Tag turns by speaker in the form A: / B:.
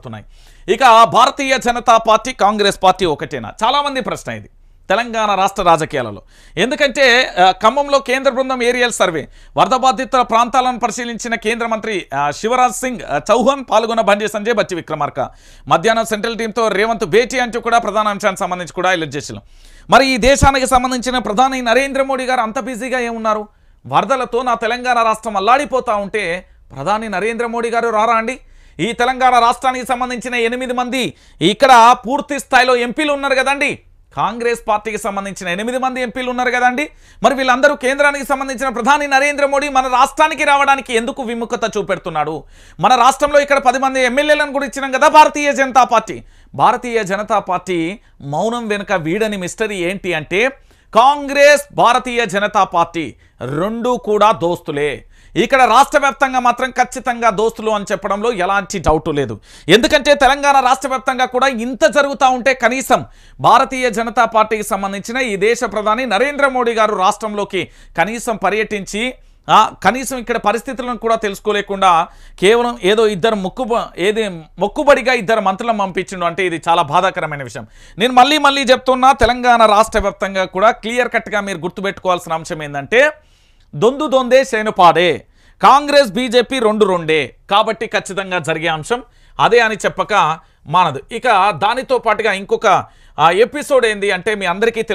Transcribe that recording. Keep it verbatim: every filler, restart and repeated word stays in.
A: మారుతున్నాయి. ఇక Bharatiya Janata Party Congress Party ఒకటేనా? చాలామంది ప్రశ్న ఇది తెలంగాణ రాష్ట్ర రాజకీయాలలో. ఎందుకంటే ఖమ్మంలో కేంద్ర బృందం ఏరియల్ సర్వే వరద బాధితుల ప్రాంతాలను పరిశీలించిన కేంద్ర మంత్రి శివరాజ్ సింగ్ చౌహాన్ పాల్గొన్న బండి సంజయ్ బట్టి విక్రమార్క మధ్యాహ్నం సెంట్రల్ టీంతో రేవంత్ భేటీ అంటూ కూడా ప్రధాన అంశానికి సంబంధించి కూడా హైలైట్ చేశారు. మరి ఈ దేశానికి సంబంధించిన ప్రధాని నరేంద్ర మోడీ గారు అంత బిజీగా ఏమున్నారు? వరదలతో నా తెలంగాణ రాష్ట్రం అల్లాడిపోతూ ఉంటే ప్రధాని నరేంద్ర మోడీ గారు రారా అండి? ఈ తెలంగాణ రాష్ట్రానికి సంబంధించిన ఎనిమిది మంది ఇక్కడ పూర్తి స్థాయిలో ఎంపీలు ఉన్నారు కదండి. కాంగ్రెస్ పార్టీకి సంబంధించిన ఎనిమిది మంది ఎంపీలు ఉన్నారు కదండి. మరి వీళ్ళందరూ కేంద్రానికి సంబంధించిన ప్రధాని నరేంద్ర మోడీ మన రాష్ట్రానికి రావడానికి ఎందుకు విముఖత చూపెడుతున్నాడు? మన రాష్ట్రంలో ఇక్కడ పది మంది ఎమ్మెల్యేలను కూడా ఇచ్చినాం కదా భారతీయ జనతా పార్టీ. భారతీయ జనతా పార్టీ మౌనం వెనుక వీడని మిస్టరీ ఏంటి అంటే కాంగ్రెస్ భారతీయ జనతా పార్టీ రెండు కూడా దోస్తులే. ఇక్కడ రాష్ట్ర వ్యాప్తంగా మాత్రం ఖచ్చితంగా దోస్తులు అని చెప్పడంలో ఎలాంటి డౌటు లేదు. ఎందుకంటే తెలంగాణ రాష్ట్ర వ్యాప్తంగా కూడా ఇంత జరుగుతూ ఉంటే కనీసం భారతీయ జనతా పార్టీకి సంబంధించిన ఈ దేశ ప్రధాని నరేంద్ర మోడీ గారు రాష్ట్రంలోకి కనీసం పర్యటించి కనీసం ఇక్కడ పరిస్థితులను కూడా తెలుసుకోలేకుండా కేవలం ఏదో ఇద్దరు మొక్కు ఏది మొక్కుబడిగా ఇద్దరు మంత్రులను పంపించిండు అంటే ఇది చాలా బాధాకరమైన విషయం. నేను మళ్ళీ మళ్ళీ చెప్తున్నా, తెలంగాణ రాష్ట్ర వ్యాప్తంగా కూడా క్లియర్ కట్గా మీరు గుర్తుపెట్టుకోవాల్సిన అంశం ఏంటంటే దొందు దొందే శేనుపాడే, కాంగ్రెస్ బీజేపీ రెండు రెండే కాబట్టి ఖచ్చితంగా జరిగే అంశం అదే అని చెప్పక మానదు. ఇక దానితో పాటుగా ఇంకొక ఎపిసోడ్ ఏంది అంటే మీ అందరికీ